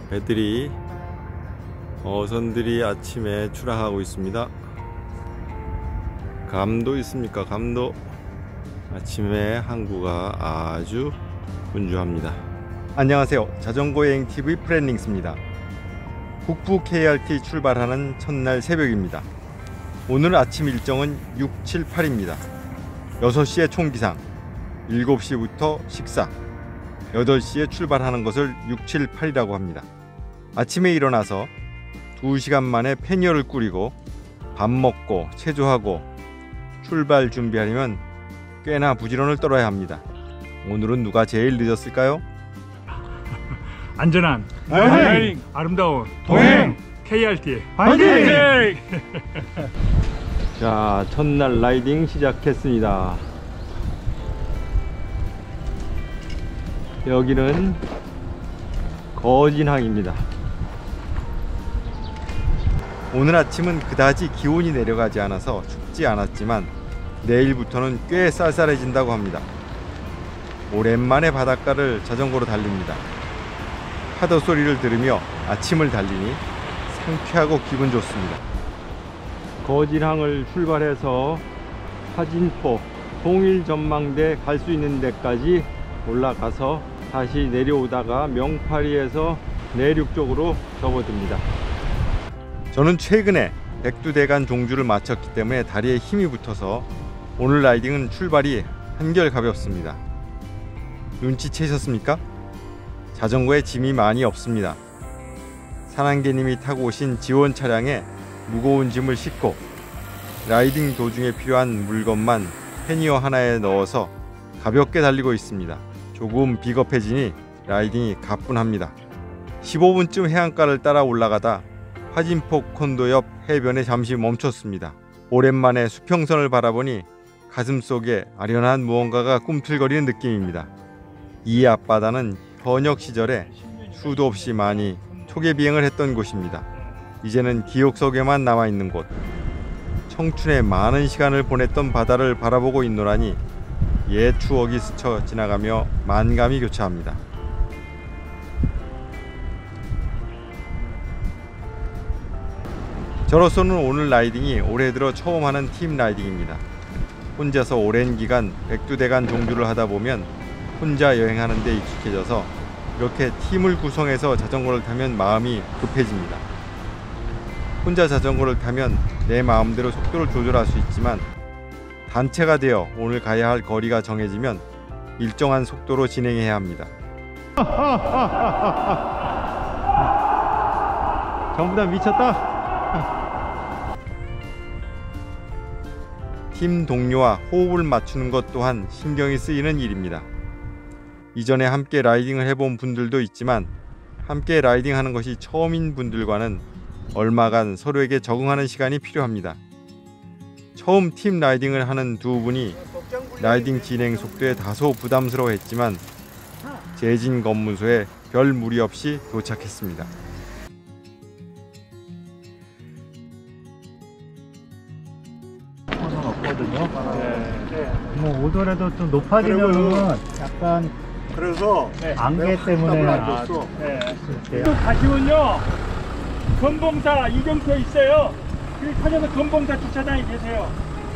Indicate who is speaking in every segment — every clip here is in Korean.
Speaker 1: 배들이 어선들이 아침에 출항하고 있습니다. 감도 있습니까? 감도. 아침에 항구가 아주 분주합니다. 안녕하세요. 자전거 여행 TV 프렌닝스입니다. 북부 KRT 출발하는 첫날 새벽입니다. 오늘 아침 일정은 6, 7, 8입니다. 6시에 총기상, 7시부터 식사, 8시에 출발하는 것을 6, 7, 8이라고 합니다. 아침에 일어나서 2시간 만에 패니어를 꾸리고 밥 먹고 체조하고 출발 준비하려면 꽤나 부지런을 떨어야 합니다. 오늘은 누가 제일 늦었을까요?
Speaker 2: 안전한 여행, 아름다운 동행 KRT 파이팅!
Speaker 1: 자, 첫날 라이딩 시작했습니다. 여기는 거진항입니다. 오늘 아침은 그다지 기온이 내려가지 않아서 춥지 않았지만 내일부터는 꽤 쌀쌀해진다고 합니다. 오랜만에 바닷가를 자전거로 달립니다. 파도 소리를 들으며 아침을 달리니 상쾌하고 기분 좋습니다. 거진항을 출발해서 화진포 동일전망대 갈 수 있는 데까지 올라가서 다시 내려오다가 명파리에서 내륙 쪽으로 접어듭니다. 저는 최근에 백두대간 종주를 마쳤기 때문에 다리에 힘이 붙어서 오늘 라이딩은 출발이 한결 가볍습니다. 눈치채셨습니까? 자전거에 짐이 많이 없습니다. 산안개님이 타고 오신 지원 차량에 무거운 짐을 싣고 라이딩 도중에 필요한 물건만 패니어 하나에 넣어서 가볍게 달리고 있습니다. 조금 비겁해지니 라이딩이 가뿐합니다. 15분쯤 해안가를 따라 올라가다 화진포 콘도 옆 해변에 잠시 멈췄습니다. 오랜만에 수평선을 바라보니 가슴속에 아련한 무언가가 꿈틀거리는 느낌입니다. 이 앞바다는 현역 시절에 수도 없이 많이 초계 비행을 했던 곳입니다. 이제는 기억 속에만 남아있는 곳. 청춘의 많은 시간을 보냈던 바다를 바라보고 있노라니 옛 추억이 스쳐 지나가며 만감이 교차합니다. 저로서는 오늘 라이딩이 올해 들어 처음 하는 팀 라이딩입니다. 혼자서 오랜 기간 백두대간 종주를 하다 보면 혼자 여행하는 데 익숙해져서 이렇게 팀을 구성해서 자전거를 타면 마음이 급해집니다. 혼자 자전거를 타면 내 마음대로 속도를 조절할 수 있지만 단체가 되어 오늘 가야 할 거리가 정해지면 일정한 속도로 진행해야 합니다. 전부 다 미쳤다. 팀 동료와 호흡을 맞추는 것 또한 신경이 쓰이는 일입니다. 이전에 함께 라이딩을 해본 분들도 있지만 함께 라이딩하는 것이 처음인 분들과는 얼마간 서로에게 적응하는 시간이 필요합니다. 처음 팀 라이딩을 하는 두 분이 라이딩 진행 속도에 다소 부담스러워했지만 제진 검문소에 별 무리 없이 도착했습니다.
Speaker 3: 없거든요. 뭐 오더라도 좀 높아지면은 약간
Speaker 4: 그래서
Speaker 3: 안개 때문에
Speaker 2: 가시면요 건봉사 이정표에 있어요. 그 찾아서 건봉사 주차장에 계세요.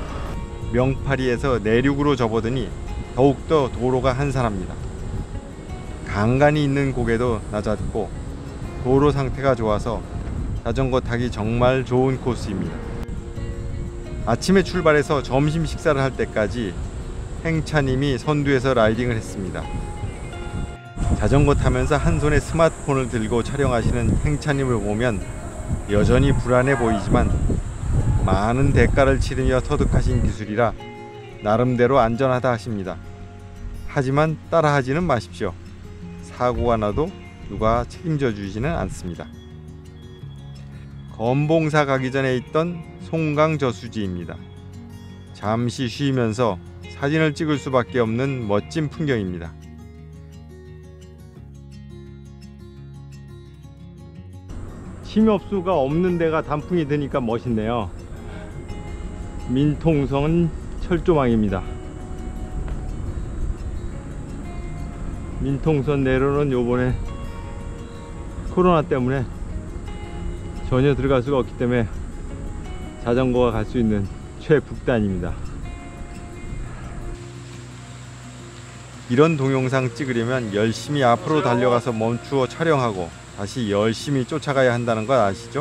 Speaker 1: 명파리에서 내륙으로 접어드니 더욱더 도로가 한산합니다. 간간이 있는 고개도 낮았고 도로 상태가 좋아서 자전거 타기 정말 좋은 코스입니다. 아침에 출발해서 점심 식사를 할 때까지 행차님이 선두에서 라이딩을 했습니다. 자전거 타면서 한 손에 스마트폰을 들고 촬영하시는 행차님을 보면 여전히 불안해 보이지만 많은 대가를 치르며 터득하신 기술이라 나름대로 안전하다 하십니다. 하지만 따라하지는 마십시오. 사고가 나도 누가 책임져 주지는 않습니다. 검봉사 가기 전에 있던 송강저수지입니다. 잠시 쉬면서 사진을 찍을 수밖에 없는 멋진 풍경입니다. 침엽수가 없는 데가 단풍이 드니까 멋있네요. 민통선 철조망입니다. 민통선 내로는 요번에 코로나 때문에 전혀 들어갈 수가 없기 때문에 자전거가 갈 수 있는 최북단입니다. 이런 동영상 찍으려면 열심히 앞으로 달려가서 멈추어 촬영하고 다시 열심히 쫓아가야 한다는 거 아시죠?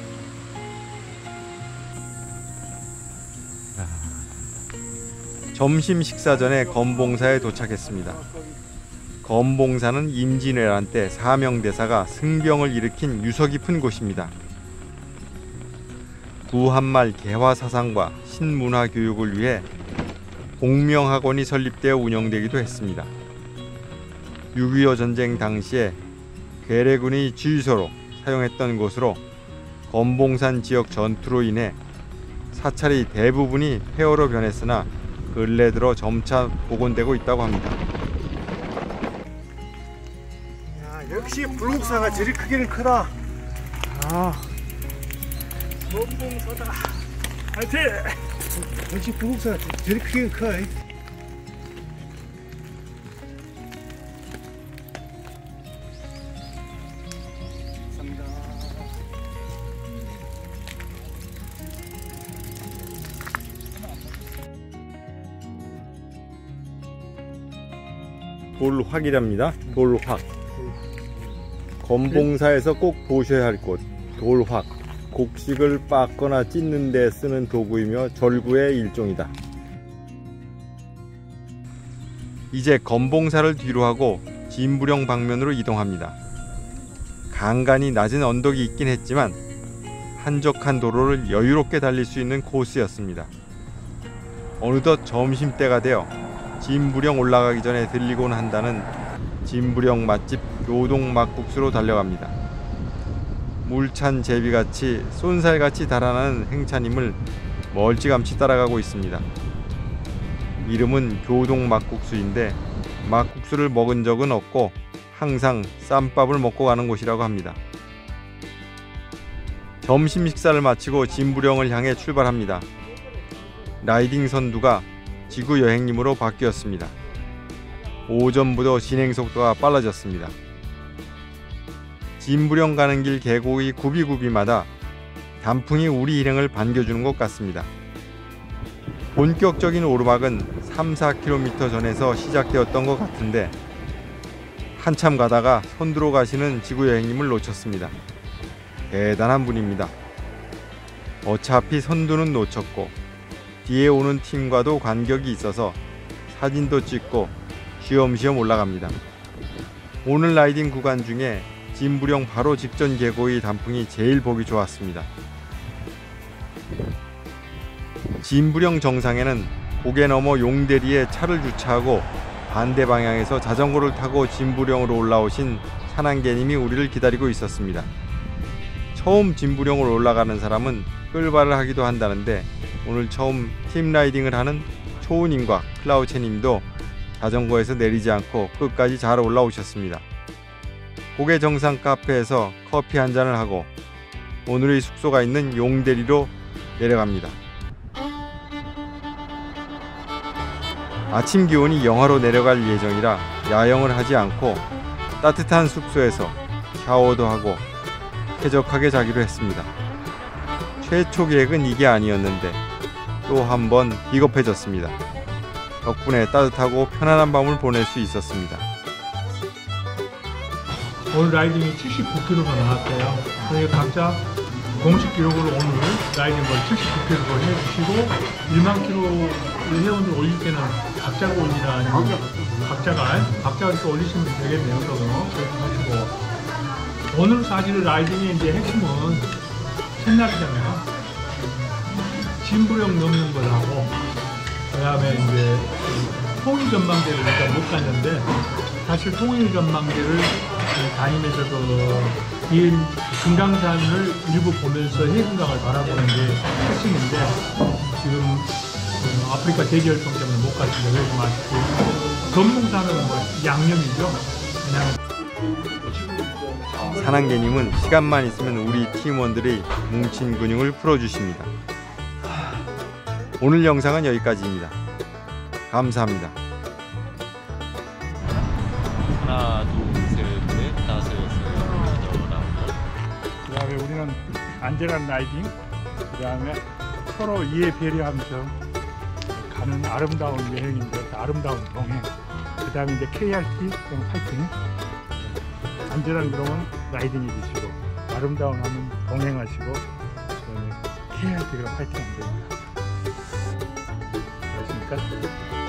Speaker 1: 점심 식사 전에 검봉사에 도착했습니다. 검봉사는 임진왜란 때 사명대사가 승병을 일으킨 유서 깊은 곳입니다. 구한말 개화사상과 신문화 교육을 위해 공명학원이 설립되어 운영되기도 했습니다. 6.25 전쟁 당시에 괴뢰군이 지휘소로 사용했던 곳으로 검봉산 지역 전투로 인해 사찰이 대부분이 폐허로 변했으나 근래 들어 점차 복원되고 있다고 합니다.
Speaker 3: 야, 역시 불국사가 저리 크기는 크다.
Speaker 2: 검봉사다. 화이팅!
Speaker 3: 역시 불국사가 저리 크기는 커.
Speaker 1: 돌확이랍니다. 돌확. 검봉사에서 꼭 보셔야 할 곳. 돌확. 곡식을 빻거나 찢는 데 쓰는 도구이며 절구의 일종이다. 이제 검봉사를 뒤로 하고 진부령 방면으로 이동합니다. 간간히 낮은 언덕이 있긴 했지만 한적한 도로를 여유롭게 달릴 수 있는 코스였습니다. 어느덧 점심때가 되어 진부령 올라가기 전에 들리곤 한다는 진부령 맛집 교동 막국수로 달려갑니다. 물찬 제비같이 쏜살같이 달아나는 행차님을 멀찌감치 따라가고 있습니다. 이름은 교동 막국수인데 막국수를 먹은 적은 없고 항상 쌈밥을 먹고 가는 곳이라고 합니다. 점심 식사를 마치고 진부령을 향해 출발합니다. 라이딩 선두가 지구 여행님으로 바뀌었습니다. 오전부터 진행 속도가 빨라졌습니다. 진부령 가는 길 계곡이 굽이굽이마다 단풍이 우리 일행을 반겨주는 것 같습니다. 본격적인 오르막은 3-4km 전에서 시작되었던 것 같은데 한참 가다가 선두로 가시는 지구 여행님을 놓쳤습니다. 대단한 분입니다. 어차피 선두는 놓쳤고 뒤에 오는 팀과도 간격이 있어서 사진도 찍고 쉬엄쉬엄 올라갑니다. 오늘 라이딩 구간 중에 진부령 바로 직전 계곡의 단풍이 제일 보기 좋았습니다. 진부령 정상에는 고개 너머 용대리에 차를 주차하고 반대 방향에서 자전거를 타고 진부령으로 올라오신 산안개님이 우리를 기다리고 있었습니다. 처음 진부령을 올라가는 사람은 끌발을 하기도 한다는데 오늘 처음 팀 라이딩을 하는 초우님과 클라우체님도 자전거에서 내리지 않고 끝까지 잘 올라오셨습니다. 고개 정상 카페에서 커피 한 잔을 하고 오늘의 숙소가 있는 용대리로 내려갑니다. 아침 기온이 영하로 내려갈 예정이라 야영을 하지 않고 따뜻한 숙소에서 샤워도 하고 쾌적하게 자기로 했습니다. 최초 계획은 이게 아니었는데 또 한 번 비겁해졌습니다. 덕분에 따뜻하고 편안한 밤을 보낼 수 있었습니다.
Speaker 2: 오늘 라이딩이 79km가 나왔대요. 그러니까 각자 공식 기록으로 오늘 라이딩 걸 79km로 해주시고 1만 km를 회원들 올릴 때는 각자가 올리나 아니면 각자가 이렇게 올리시면 되겠네요. 그렇게 하시고 오늘 사실 라이딩의 이제 핵심은 첫날이잖아요. 진부령 넘는 걸 하고 그 다음에 이제 통일 전망대를 일단 못 갔는데 사실 통일 전망대를 다니면서 이 금강산을 일부 보면서 해금강을 바라보는 게 핵심인데 지금 아프리카 대기열병 때문에 못 갔습니다. 그래서 좀 아쉽고 검봉산은 뭐 양념이죠. 그냥
Speaker 1: 산안개님은 시간만 있으면 우리 팀원들의 뭉친 근육을 풀어주십니다. 오늘 영상은 여기까지입니다. 감사합니다.
Speaker 4: 하나, 둘, 셋, 넷, 다섯, 여섯, 일곱, 여덟, 아홉.
Speaker 2: KRT는 안전한 라이딩, 그 다음에 서로 이해 배려하면서 가는 아름다운 여행인데 아름다운 동행, 그 다음에 이제 KRT 그럼 파이팅. 안전한 그러면 라이딩 해주시고 아름다운 하면 동행하시고 그다음에 KRT 그럼 파이팅 하면 됩니다. 그렇습니까?